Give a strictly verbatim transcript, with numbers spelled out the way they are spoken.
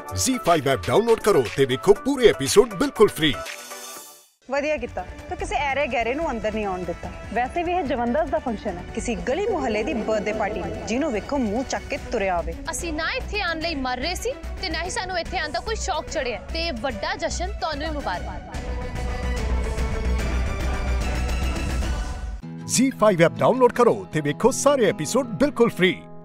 ज़ी five app download करो ते देखो पूरे एपिसोड बिल्कुल फ्री। ਵਧੀਆ ਕੀਤਾ तो किसी ऐरे गहरे ਨੂੰ अंदर नहीं आउण दिता। वैसे भी ਇਹ ਜਵੰਦਸ ਦਾ ਫੰਕਸ਼ਨ ਹੈ, किसी गली ਮੁਹੱਲੇ ਦੀ ਬਰਥਡੇ ਪਾਰਟੀ ਜਿਹਨੂੰ ਵੇਖੋ ਮੂੰਹ ਚੱਕ ਕੇ ਤੁਰਿਆ ਆਵੇ। ਅਸੀਂ ਨਾ ਇੱਥੇ ਆਉਣ ਲਈ ਮਰ ਰਹੇ ਸੀ ਤੇ ਨਾ ਹੀ ਸਾਨੂੰ ਇੱਥੇ ਆਉਣ ਦਾ ਕੋਈ ਸ਼ੌਕ ਚੜਿਆ ਤੇ ਵੱਡਾ ਜਸ਼ਨ ਤੁਹਾਨੂੰ ਹੀ ਮੁਬਾਰਕ। ज़ी फाइव ऐप डाउनलोड करो ते देखो सारे एपिसोड बिल्कुल फ्री।